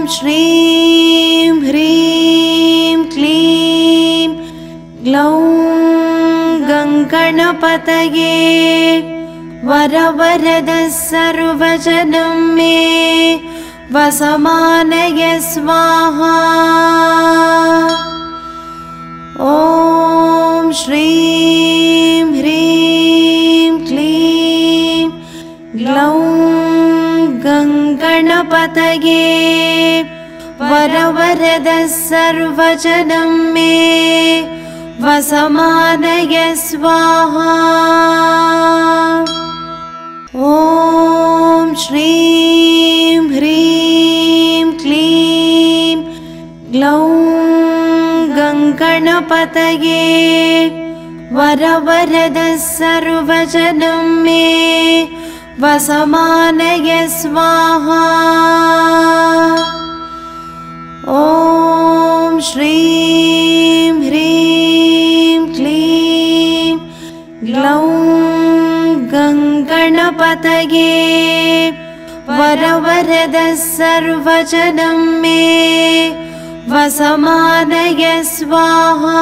श्रीं ह्रीं क्लीं ग्लौं गङ्गणपतये वरवरद सर्वजनं मे वसमानय स्वाहा। ॐ श्रीं ह्रीं क्लीं ग्लौं गङ्गणपतये वरवरद सर्वजनं मे वसमानय स्वाहा। ॐ श्रीं ह्रीं क्लीं ग्लौं गङ्गणपतये वरवरद सर्वजनं मे वसमानय स्वाहा। ॐ श्रीं ह्रीं क्लीं ग्लौं गङ्गणपतये वरवरद सर्वजनं मे वसमानय स्वाहा।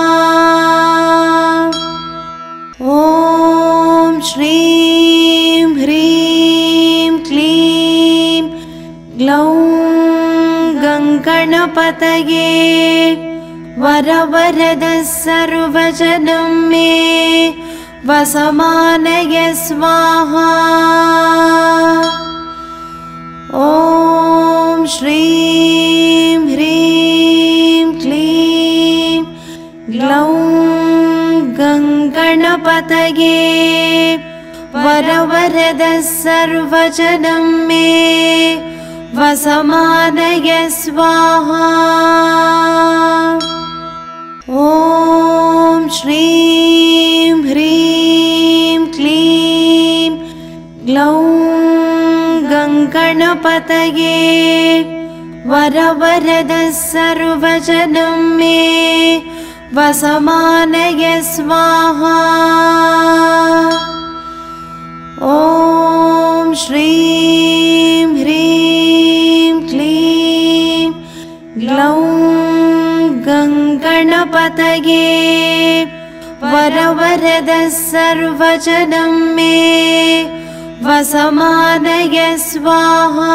ॐ श्रीं ह्रीं क्लीं ग्लौं गङ्गणपतये वरवरद सर्वजनं मे वसमानय स्वाहा। ॐ श्रीं ह्रीं क्लीं ग्लौं गङ्गणपतये वरवरद सर्वजनं मे वसमानय स्वाहा। ॐ श्रीं ह्रीं क्लीं ग्लौं गङ्गणपतये वरवरद सर्वजनं मे वसमानय स्वाहा। ॐ श्रीं ह्रीं क्लीं ग्लौं गङ्गणपतये वरवरद सर्वजनं मे वसमानय स्वाहा।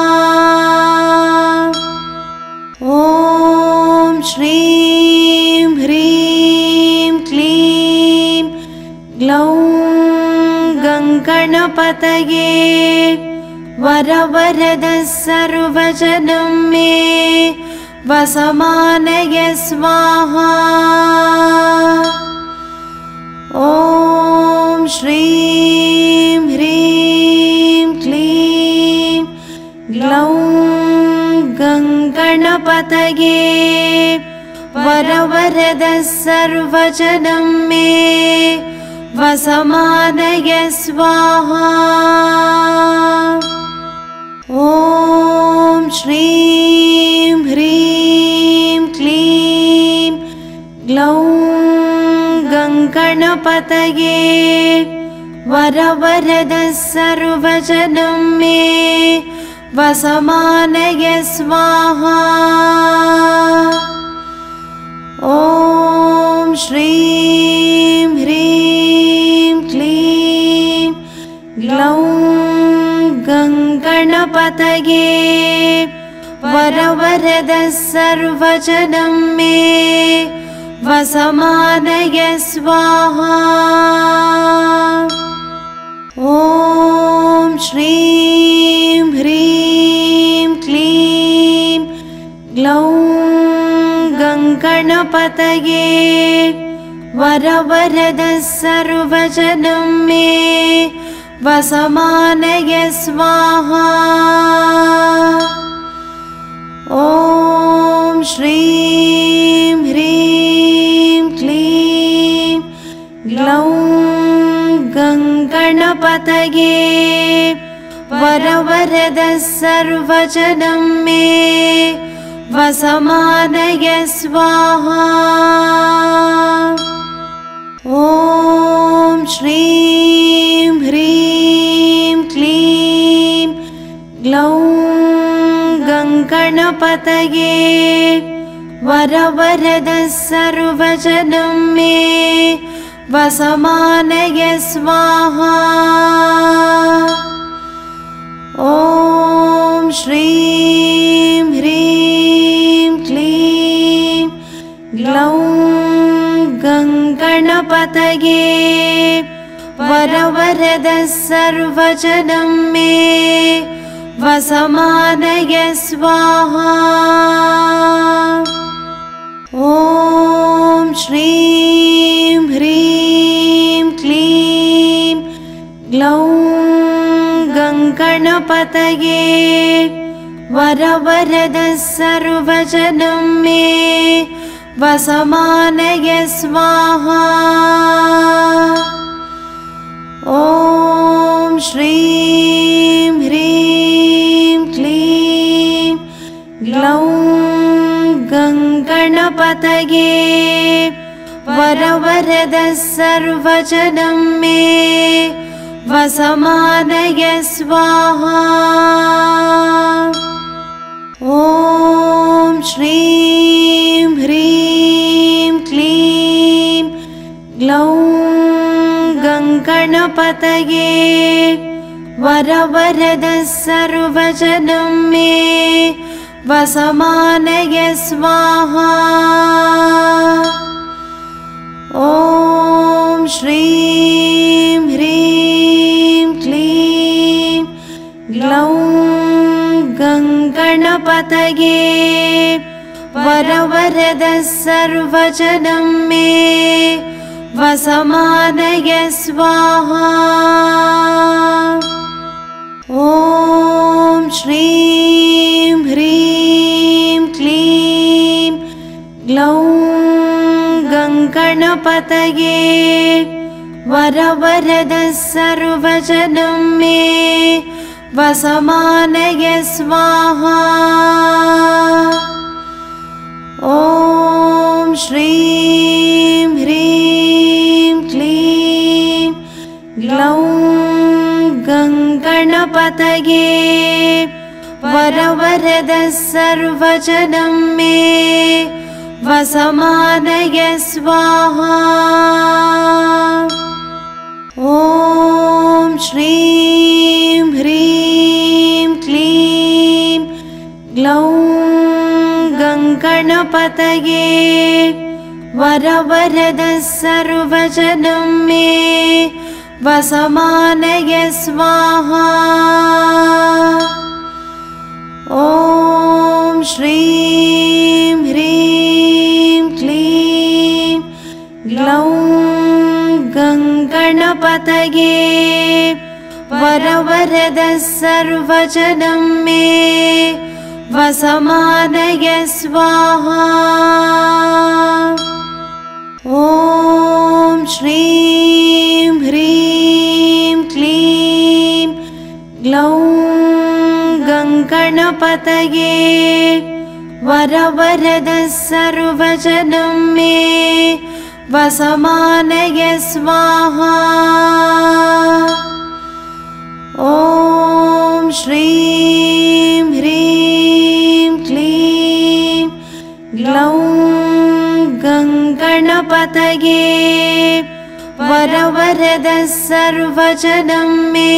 ॐ श्रीं ह्रीं क्लीं ग्लौं गङ्गणपतये वरवरद सर्वजनं मे वसमानय स्वाहा। ॐ श्रीं ह्रीं क्लीं ग्लौं गङ्गणपतये वरवरद सर्वजनं मे वसमानय स्वाहा। ॐ श्रीं ह्रीं क्लीं ग्लौं गङ्गणपतये वरवरद सर्वजनं मे वसमानय स्वाहा। ॐ श्रीं ह्रीं क्लीं ग्लौं गङ्गणपतये वरवरद सर्वजनं मे वसमानय स्वाहा। ॐ श्रीं ह्रीं क्लीं ग्लौं गङ्गणपतये वरवरद सर्वजनं मे वसमानय स्वाहा। ॐ श्रीं ह्रीं क्लीं ग्लौं गङ्गणपतये वरवरद सर्वजनं मे वसमानय स्वाहा। ॐ श्रीं ह्रीं क्लीं ग्लौं गणपतये वरवरद सर्वजनं मे वसमानय स्वाहा। ॐ श्रीं ह्रीं क्लीं ग्लौं गणपतये वरवरद सर्वजनं मे वसमानय स्वाहा। ॐ श्रीं ह्रीं क्लीं ग्लौं गणपतये वरवरद सर्वजनं मे वसमानय स्वाहा। ॐ श्रीं ह्रीं क्लीं ग्लौं गणपतये वरवरद सर्वजनं मे वसमानय स्वाहा। ॐ श्रीं ह्रीं क्लीं ग्लौं गणपतये वरवरद सर्वजनं मे वसमानय स्वाहा। ॐ श्रीं ह्रीं क्लीं ग्लौं गणपतये वरवरद सर्वजनं मे वसमानय स्वाहा। ॐ श्रीं ह्रीं क्लीं ग्लौं गणपतये वरवरद सर्वजनं मे वसमानय स्वाहा। ॐ श्रीं ह्रीं क्लीं ग्लौं गणपतये वरवरद सर्वजनं मे वसमानय स्वाहा। ॐ श्रीं ह्रीं क्लीं ग्लौं गणपतये वरवरद सर्वजनं मे वसमानय स्वाहा। ॐ श्रीं ह्रीं क्लीं ग्लौं गणपतये वरवरद सर्वजनं मे वसमानय स्वाहा। ॐ श्रीं ह्रीं क्लीं ग्लौं गणपतये वरवरद सर्वजनं मे वसमानय स्वाहा। ॐ श्रीं ह्रीं क्लीं ग्लौं गणपतये वरवरद सर्वजनं मे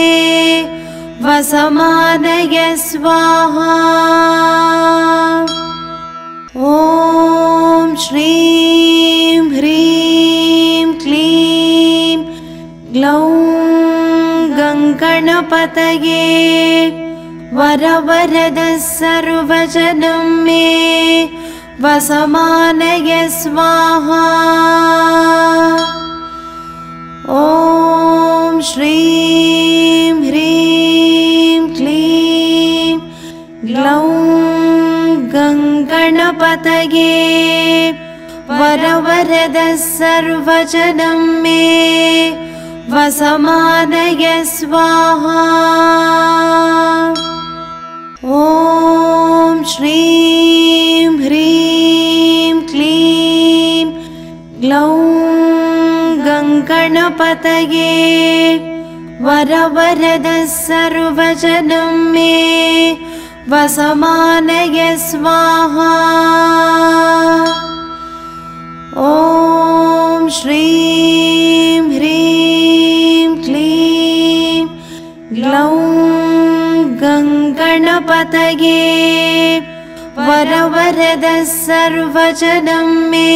वसमानय स्वाहा। ॐ श्रीं ह्रीं क्लीं ग्लौं गणपतये वरवरद सर्वजनं मे वसमानय स्वाहा। ॐ श्रीं ह्रीं क्लीं ग्लौं गणपतये वरवरद सर्वजनं मे वसमानय स्वाहा। ॐ श्रीं ह्रीं क्लीं ग्लौं गणपतये वरवरद सर्वजनं मे वसमानय स्वाहा। ॐ श्रीं ह्रीं क्लीं ग्लौं गङ्गणपतये वरवरद सर्वजनं मे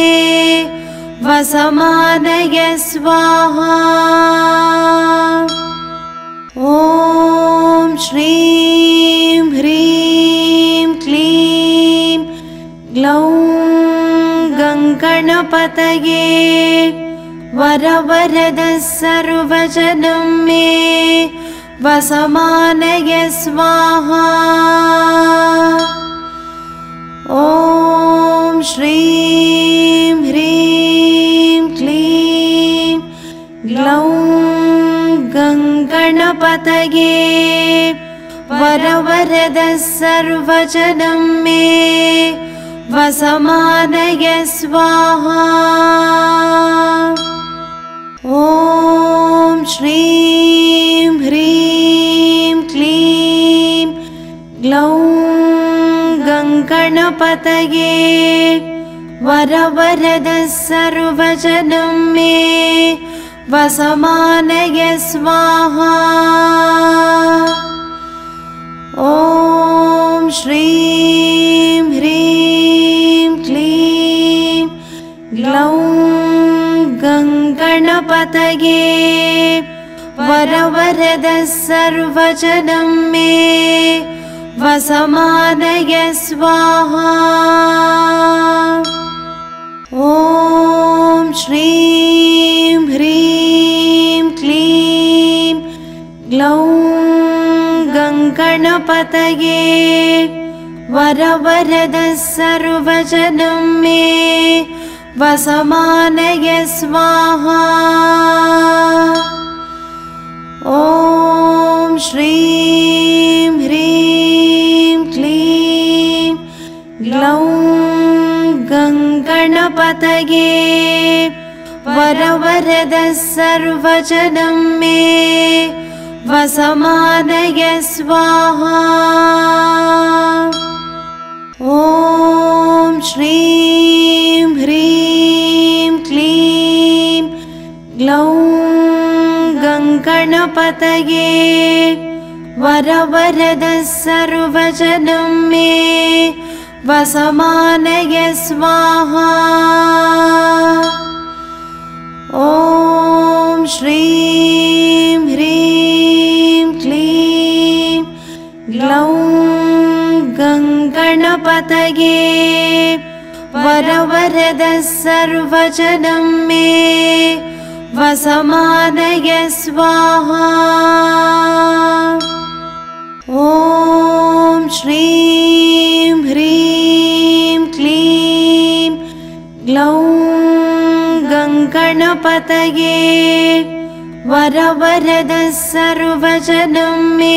वसमानय स्वाहा। ॐ श्रीं ह्रीं क्लीं ग्लौं गङ्गणपतये वरवरद सर्वजनं मे वसमानय स्वाहा। ॐ श्रीं ह्रीं क्लीं ग्लौं गङ्गणपतये वरवरद सर्वजनं मे वसमानय स्वाहा। ॐ श्रीं ह्रीं क्लीं ग्लौं गङ्गणपतये वरवरद सर्वजनं मे वसमानय स्वाहा। ॐ श्रीं ह्रीं क्लीं ग्लौं गङ्गणपतये वरवरद सर्वजनं मे वसमानय स्वाहा। ॐ श्रीं ह्रीं क्लीं ग्लौं गङ्गणपतये वरवरद सर्वजनं मे वसमानय स्वाहा। ॐ श्रीं ह्रीं क्लीं ग्लौं गङ्गणपतये वरवरद सर्वजनं मे वसमानय स्वाहा। ॐ श्रीं ह्रीं क्लीं ग्लौं गङ्गणपतये वरवरद सर्वजनं मे वसमानय स्वाहा। ॐ श्रीं ह्रीं क्लीं ग्लौं गङ्गणपतये वरवरद सर्वजनं मे वसमानय स्वाहा। ॐ श्रीं ह्रीं क्लीं ग्लौं गङ्गणपतये वरवरद सर्वजनं मे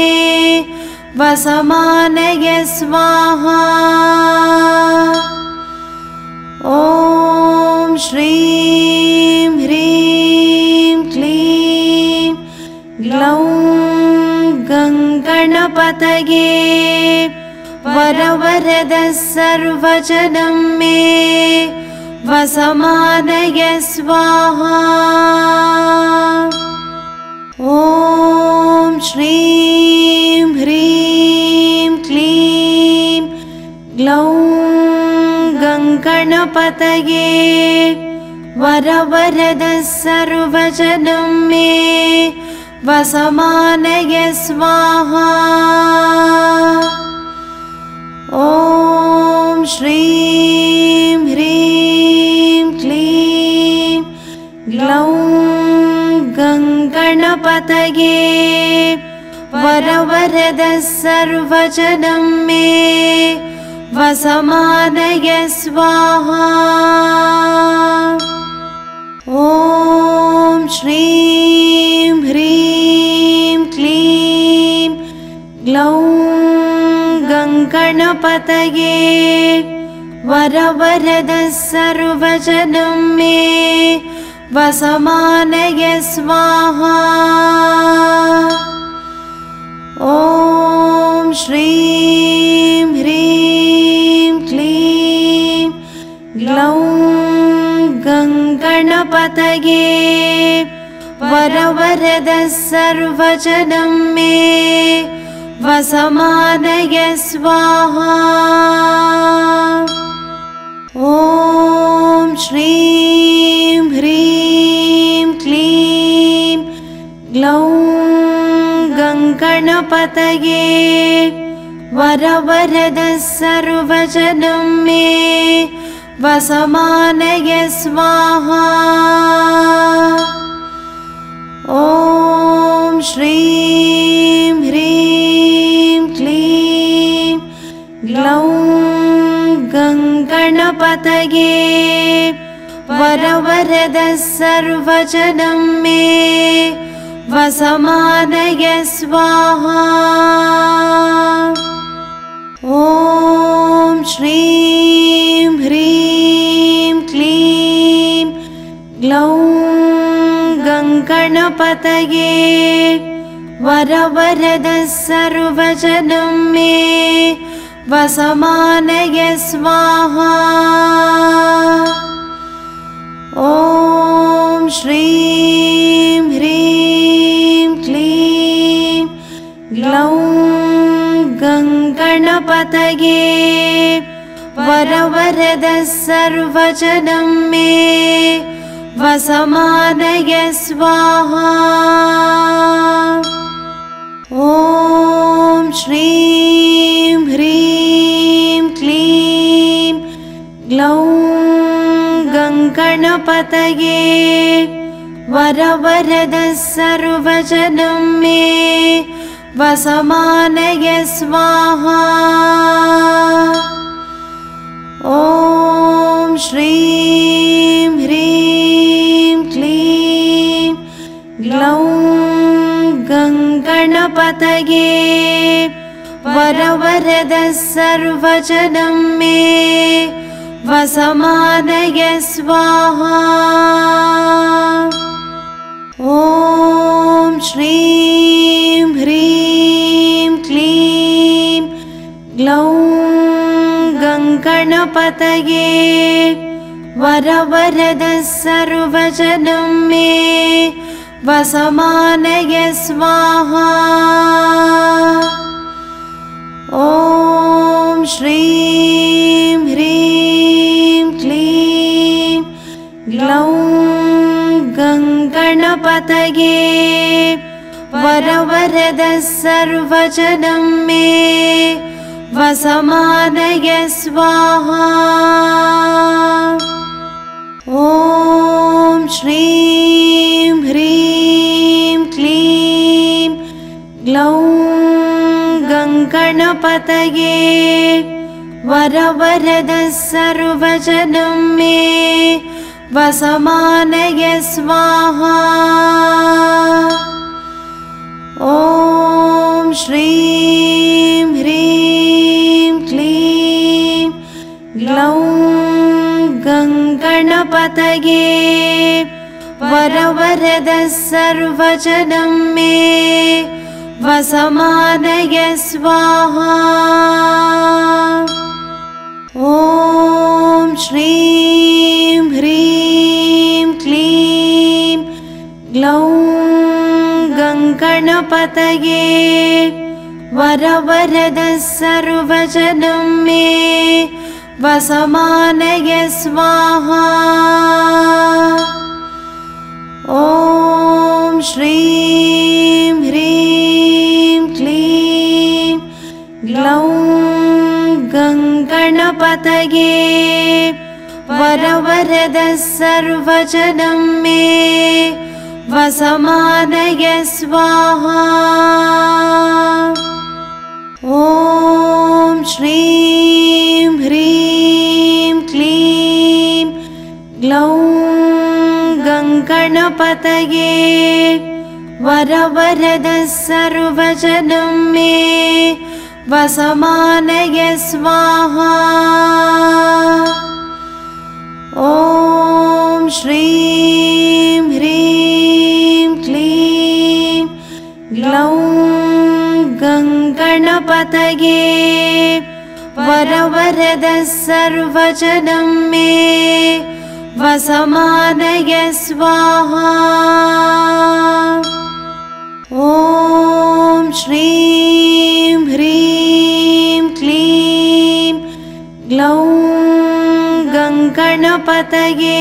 वसमानय स्वाहा। ॐ श्रीं ह्रीं क्लीं ग्लौं गङ्गणपतये वरवरद सर्वजनं मे वसमानय स्वाहा। ॐ श्रीं ह्रीं क्लीं ग्लौं गङ्गणपतये वरवरद सर्वजनं मे वसमानय स्वाहा। ॐ श्रीं ह्रीं क्लीं ग्लौं गङ्गणपतये वरवरद सर्वजनं मे वसमानय स्वाहा। ॐ श्रीं ह्रीं क्लीं ग्लौं गङ्गणपतये वरवरद सर्वजनं मे वसमानय स्वाहा। ॐ श्रीं ह्रीं क्लीं ग्लौं गणपतये वरवरद सर्वजनं मे वसमानय स्वाहा। ॐ श्रीं ह्रीं क्लीं ग्लौं गणपतये वरवरद सर्वजनं मे वसमानय स्वाहा। ॐ श्रीं ह्रीं क्लीं ग्लौं गणपतये वरवरद सर्वजनं मे वसमानय स्वाहा। ॐ श्रीं ह्रीं क्लीं ग्लौं गणपतये वरवरद सर्वजनं मे वसमानय स्वाहा। ॐ श्रीं ह्रीं क्लीं ग्लौं गणपतये वरवरद सर्वजनं मे वसमानय स्वाहा। ॐ श्रीं ह्रीं क्लीं ग्लौं गणपतये वरवरद सर्वजनं मे वसमानय स्वाहा। ॐ श्रीं ह्रीं क्लीं ग्लौं गणपतये वरवरद सर्वजनं मे वसमानय स्वाहा। ॐ श्रीं ह्रीं क्लीं ग्लौं गणपतये वरवरद सर्वजनं मे वसमानय स्वाहा। ॐ श्रीं ह्रीं क्लीं ग्लौं गणपतये वरवरद सर्वजनं मे वसमानय स्वाहा। ॐ श्रीं ह्रीं क्लीं ग्लौं गणपतये वरवरद सर्वजनं मे वसमानय स्वाहा। ॐ श्रीं ह्रीं क्लीं ग्लौं गणपतये वरवरद सर्वजनं मे वसमानय स्वाहा। ॐ श्रीं ह्रीं क्लीं ग्लौं गणपतये वरवरद सर्वजनं मे वसमानय स्वाहा। ॐ श्रीं ह्रीं क्लीं ग्लौं गणपतये वरवरद सर्वजनं मे वसमानय स्वाहा। ॐ श्रीं ह्रीं क्लीं ग्लौं गणपतये वरवरद सर्वजनं मे वसमानय स्वाहा। ॐ श्रीं ह्रीं क्लीं ग्लौं गणपतये गणपतये वरवरद सर्वजनं मे वसमानय स्वाहा। ॐ श्रीं ह्रीं क्लीं ग्लौं गणपतये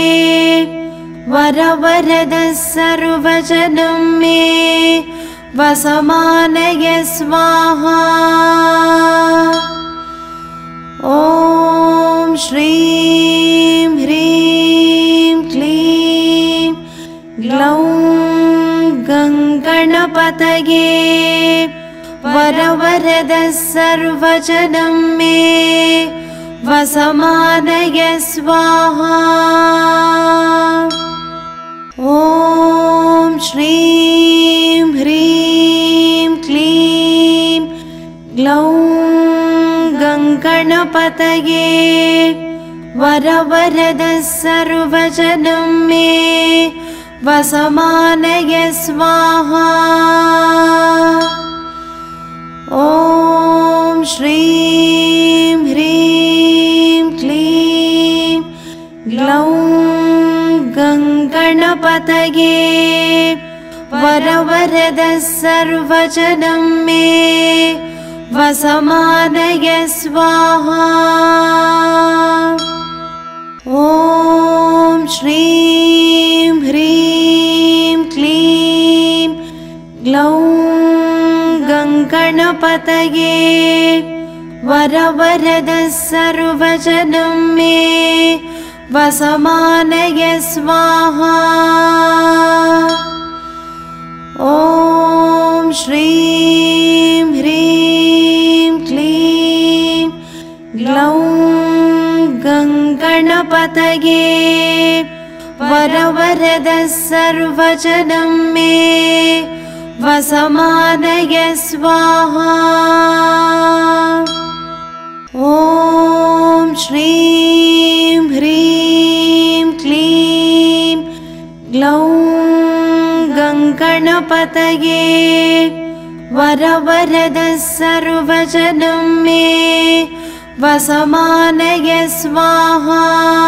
वरवरद सर्वजनं मे वसमानय स्वाहा। ॐ श्रीं ह्रीं क्लीं ग्लौं गणपतये वरवरद सर्वजनं मे वसमानय स्वाहा। ॐ श्रीं ह्रीं क्लीं ग्लौं गणपतये वरवरद सर्वजनं मे वसमानय स्वाहा। ॐ श्रीं ह्रीं क्लीं ग्लौं गणपतये वरवरद सर्वजनं मे वसमानय स्वाहा। ॐ श्रीं ह्रीं क्लीं ग्लौं गणपतये वरवरद सर्वजनं मे वसमानय स्वाहा। ॐ श्रीं ह्रीं क्लीं ग्लौं गणपतये वरवरद सर्वजनं मे वसमानय स्वाहा। ॐ श्रीं ह्रीं क्लीं ग्लौं गणपतये वरवरद सर्वजनं मे वसमानय स्वाहा।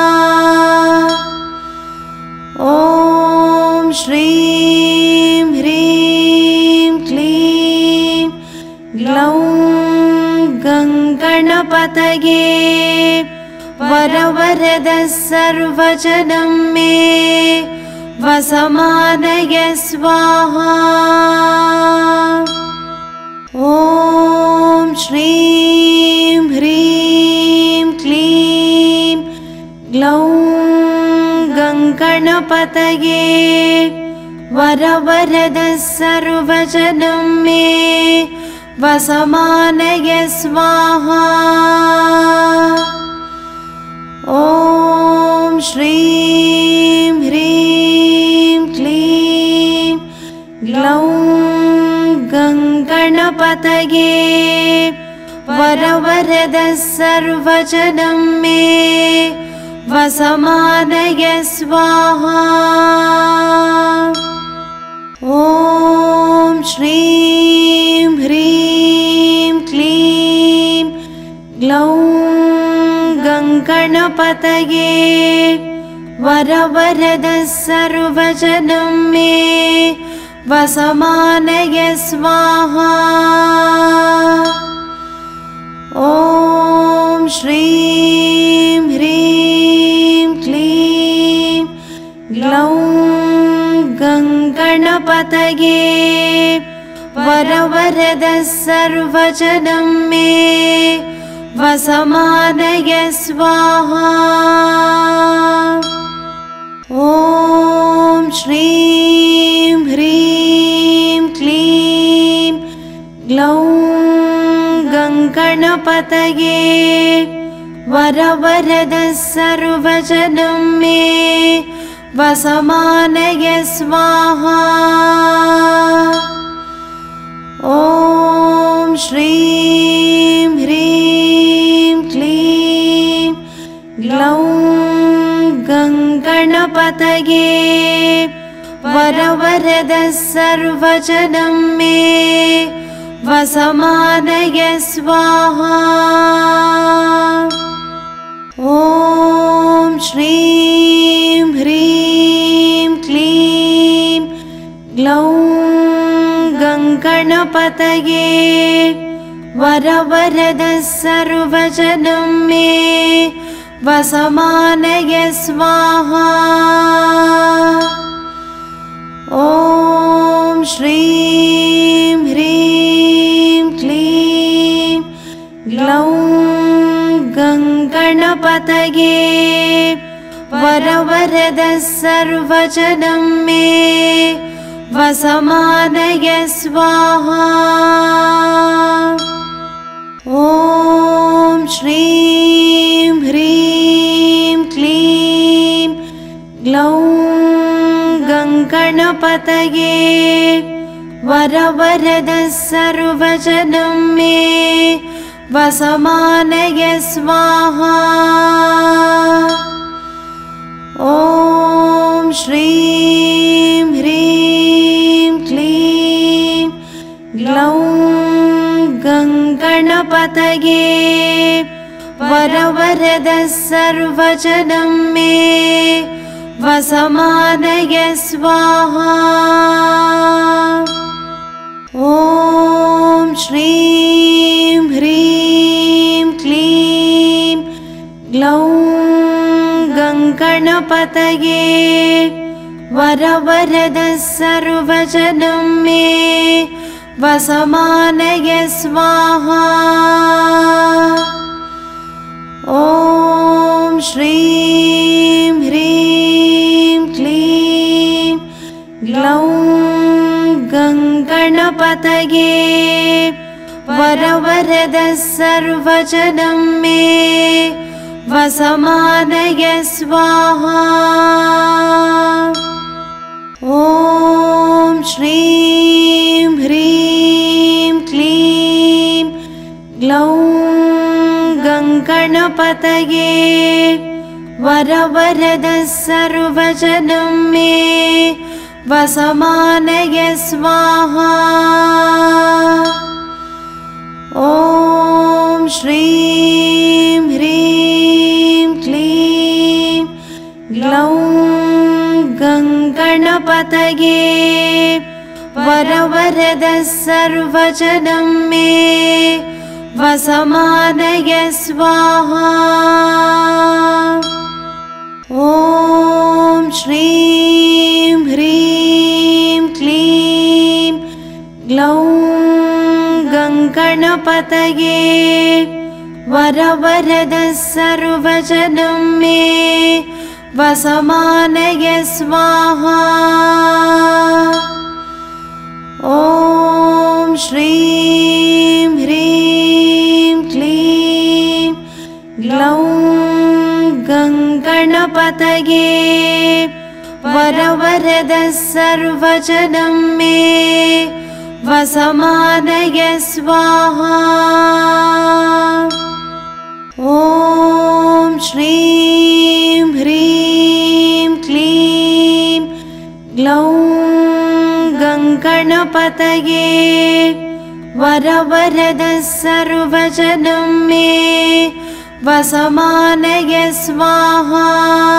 ॐ श्रीं ह्रीं क्लीं ग्लौं गणपतये वरवरद सर्वजनं मे वसमानय स्वाहा। ॐ श्रीं ह्रीं क्लीं ग्लौं गणपतये वरवरद सर्वजनं मे वसमानय स्वाहा। ॐ श्रीं ह्रीं क्लीं ग्लौं गणपतये वरवरद सर्वजनं मे वसमानय स्वाहा। ॐ श्रीं ह्रीं क्लीं ग्लौं गणपतये वरवरद सर्वजनं मे वसमानय स्वाहा। ॐ श्रीं ह्रीं क्लीं ग्लौं गणपतये वरवरद सर्वजनं मे वसमानय स्वाहा। ॐ श्रीं ह्रीं क्लीं ग्लौं गणपतये वरवरद सर्वजनं मे वसमानय स्वाहा। ॐ श्रीं ह्रीं क्लीं ग्लौं गणपतये वरवरद सर्वजनं मे वसमानय स्वाहा। ॐ श्रीं ह्रीं क्लीं ग्लौं गङ्गणपतये वरवरद सर्वजनं मे वसमानय स्वाहा। ॐ श्रीं ह्रीं क्लीं ग्लौं गङ्गणपतये वरवरद सर्वजनं मे वसमानय स्वाहा। ॐ श्रीं ह्रीं क्लीं ग्लौं गङ्गणपतये वरवरद सर्वजनं मे वसमानय स्वाहा। ॐ श्रीं ह्रीं क्लीं ग्लौं गङ्गणपतये वरवरद सर्वजनं मे वसमानय स्वाहा। ॐ श्रीं ह्रीं क्लीं ग्लौं गङ्गणपतये वरवरद सर्वजनं मे वसमानय स्वाहा। ॐ श्रीं ह्रीं क्लीं ग्लौं गङ्गणपतये वरवरद सर्वजनं मे वसमानय स्वाहा। ॐ श्रीं ह्रीं क्लीं ग्लौं गङ्गणपतये वरवरद सर्वजनं मे वसमानय स्वाहा। ॐ श्रीं ह्रीं क्लीं ग्लौं गङ्गणपतये वरवरद सर्वजनं मे वसमानय स्वाहा। ॐ श्रीं ह्रीं क्लीं ग्लौं गङ्गणपतये वरवरद सर्वजनं मे वसमानय स्वाहा। ॐ श्रीं ह्रीं क्लीं ग्लौं गङ्गणपतये वरवरद सर्वजनं मे वसमानय स्वाहा। ॐ श्रीं ह्रीं क्लीं ग्लौं गङ्गणपतये वरवरद सर्वजनं मे वसमानय स्वाहा।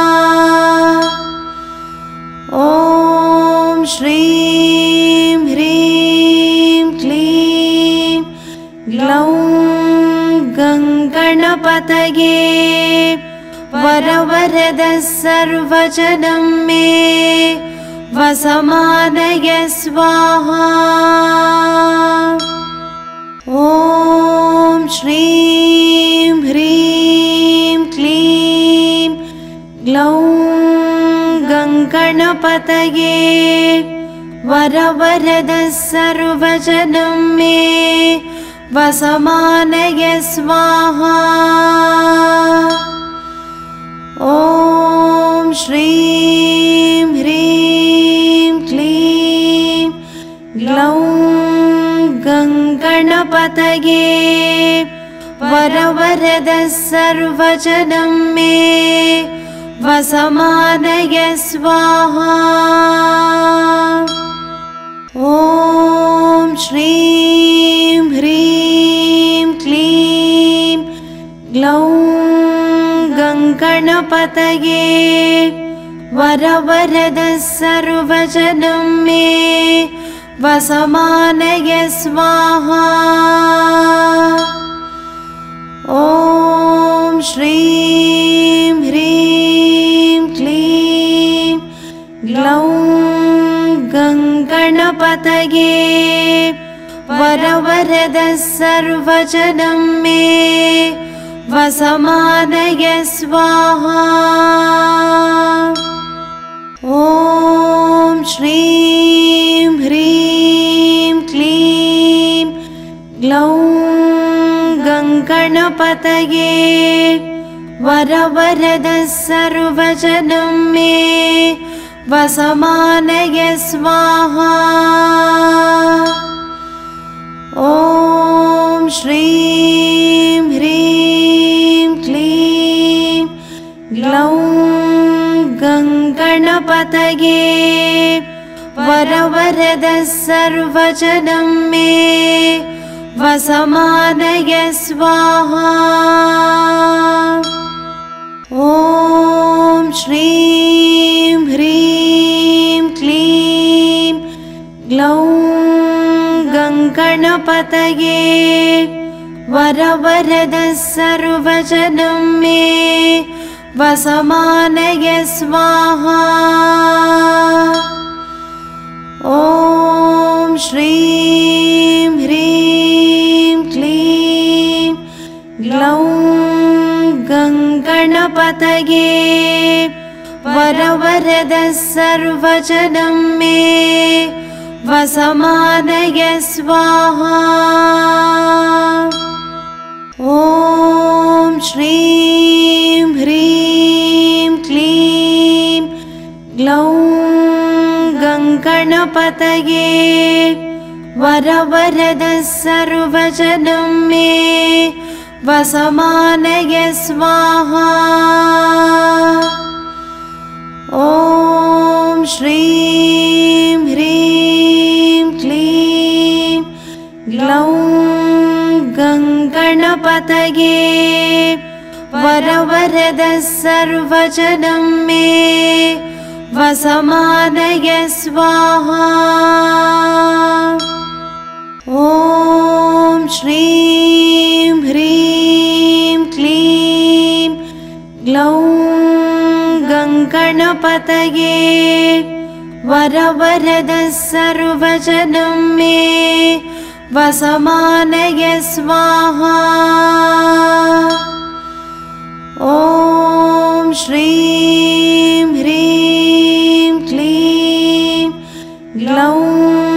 ॐ श्रीं ह्रीं क्लीं ग्लौं गङ्गणपतये वरवरद सर्वजनं मे वसमानय स्वाहा। ॐ श्रीं ह्रीं क्लीं ग्लौं गङ्गणपतये वरवरद सर्वजनं मे वसमानय स्वाहा। ॐ श्रीं ह्रीं क्लीं ग्लौं गङ्गणपतये वरवरद सर्वजनं मे वसमानय स्वाहा। ॐ श्रीं ह्रीं क्लीं ग्लौं गङ्गणपतये वरवरद सर्वजनं मे वसमानय स्वाहा। ॐ श्रीं ह्रीं क्लीं ग्लौं गङ्गणपतये वरवरद सर्वजनं मे वसमानय स्वाहा। ॐ श्रीं ह्रीं क्लीं ग्लौं गङ्गणपतये वरवरद सर्वजनं मे वसमानय स्वाहा। ॐ श्रीं ह्रीं क्लीं ग्लौं गङ्गणपतये वरवरद सर्वजनं मे वसमानय स्वाहा। ॐ श्रीं ह्रीं क्लीं ग्लौं गङ्गणपतये वरवरद सर्वजनं मे वसमानय स्वाहा। ॐ श्रीं ह्रीं क्लीं ग्लौं गङ्गणपतये वरवरद सर्वजनं मे वसमानय स्वाहा। ॐ श्रीं ह्रीं क्लीं ग्लौं गङ्गणपतये वरवरद सर्वजनं मे वसमानय स्वाहा। ॐ श्रीं ह्रीं क्लीं ग्लौं गङ्गणपतये वरवरद सर्वजनं मे वसमानय स्वाहा। ॐ श्रीं ह्रीं क्लीं ग्लौं गङ्गणपतये वरवरद सर्वजनं मे वसमानय स्वाहा। ॐ श्रीं ह्रीं क्लीं ग्लौं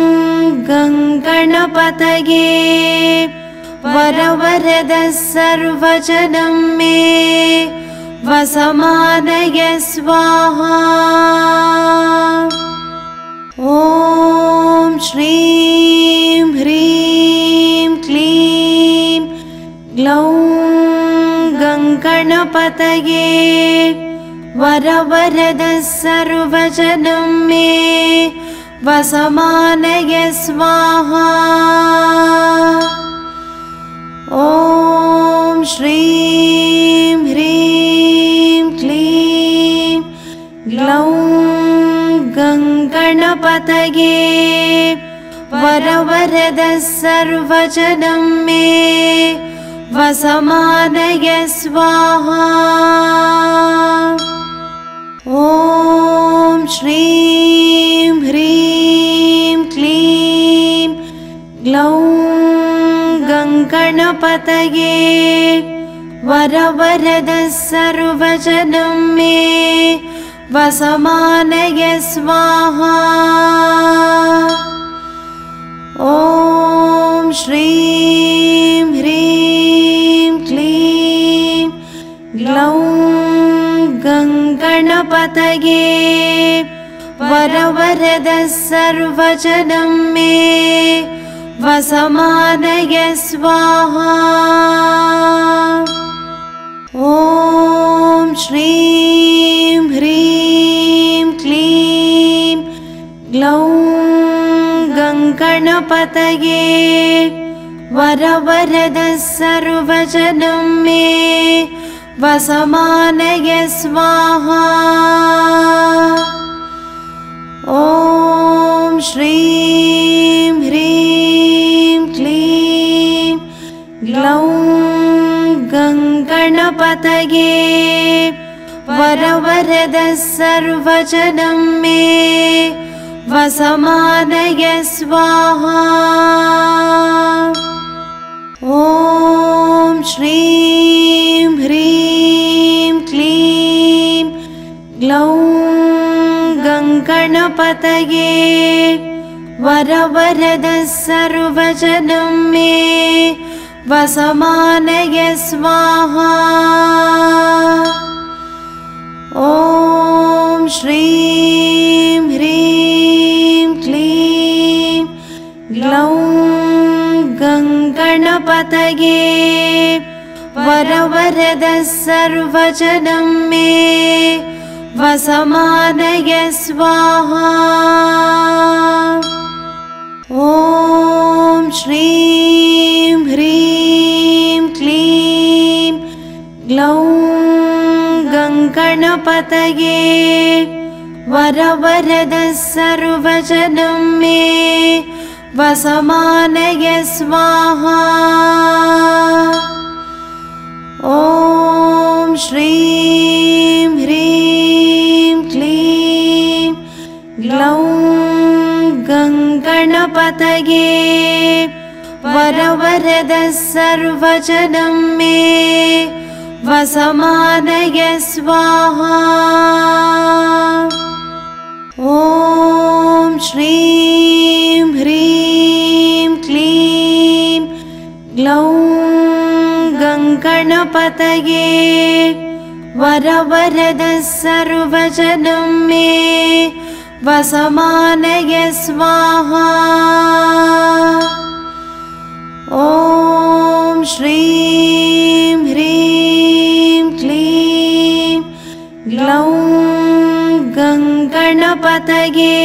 गङ्गणपतये वरवरद सर्वजनं मे वसमानय स्वाहा। ॐ श्रीं ह्रीं क्लीं ग्लौं गङ्गणपतये वरवरद सर्वजनं मे वसमानय स्वाहा। ॐ श्रीं ह्रीं क्लीं ग्लौं गङ्गणपतये वरवरद सर्वजनं मे वसमानय स्वाहा। ॐ श्रीं ह्रीं क्लीं ग्लौं गङ्गणपतये वरवरद सर्वजनं मे वसमानय स्वाहा। ॐ श्रीं ह्रीं क्लीं ग्लौं गङ्गणपतये वरवरद सर्वजनं मे वसमानय स्वाहा। ॐ श्रीं ह्रीं क्लीं ग्लौं गणपतये वरवरद सर्वजनं मे वसमानय स्वाहा। ॐ श्रीं ह्रीं क्लीं ग्लौं गणपतये वरवरद सर्वजनं मे वसमानय स्वाहा। ॐ श्रीं ह्रीं क्लीं ग्लौं गणपतये वरवरद सर्वजनं मे वसमानय स्वाहा। ॐ श्रीं ह्रीं क्लीं ग्लौं गणपतये वरवरद सर्वजनं मे वसमानय स्वाहा। ॐ श्रीं ह्रीं क्लीं ग्लौं गणपतये वरवरद सर्वजनं मे वसमानय स्वाहा। ॐ श्रीं ह्रीं क्लीं ग्लौं गणपतये वरवरद सर्वजनं मे वसमानय स्वाहा। ॐ श्रीं ह्रीं क्लीं ग्लौं गणपतये वरवरद सर्वजनं मे वसमानय स्वाहा। ॐ श्रीं ह्रीं क्लीं ग्लौं गणपतये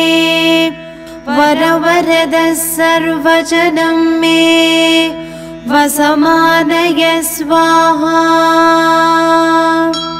वरवरद सर्वजनं मे वसमानय स्वाहा।